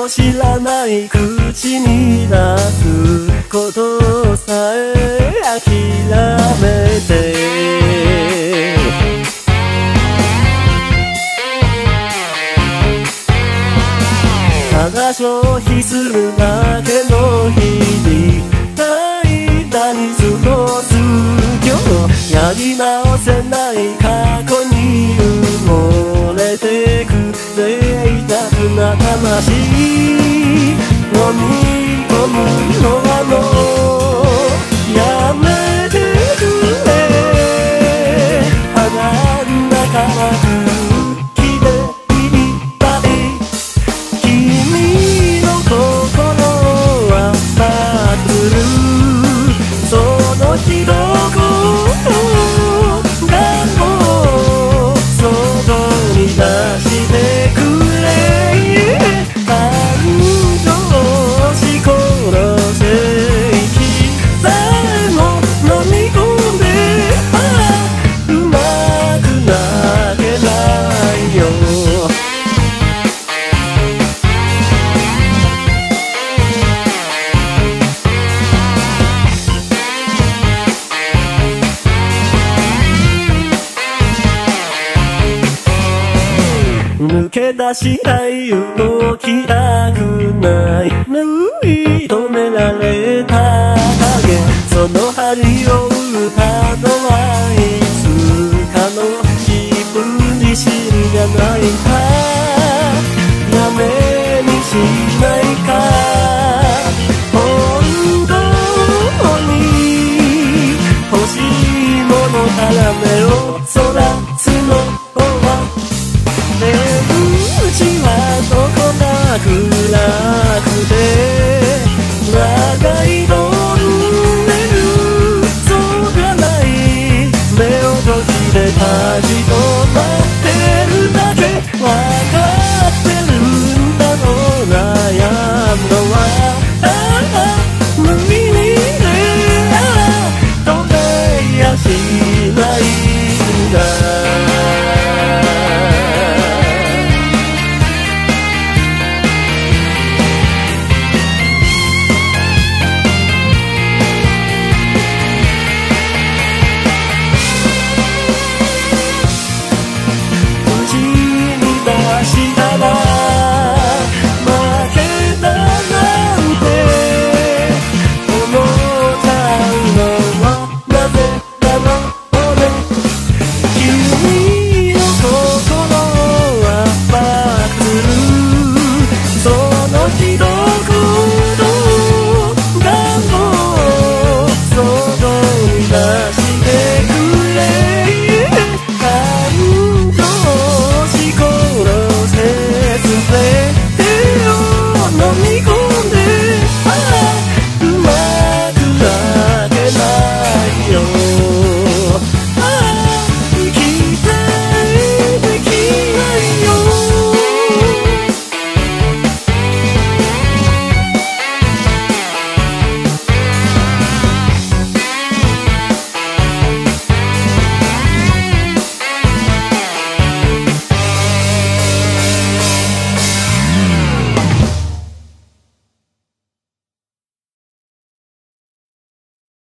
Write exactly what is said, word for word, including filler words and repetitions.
を知らない口に出すことさえ諦めてただ消費するだけの日々間に過ごす今日やり直せない過去に埋もれてく贅沢な魂飲み込むのはもうやめてくれ鼻ん中は空気でいっぱい君の心はバトルそのひどくがもう外に出してくれ感情を押し殺せ息さえも飲み込んでああうまく泣けないよ抜け出したい動きたくない縫い止め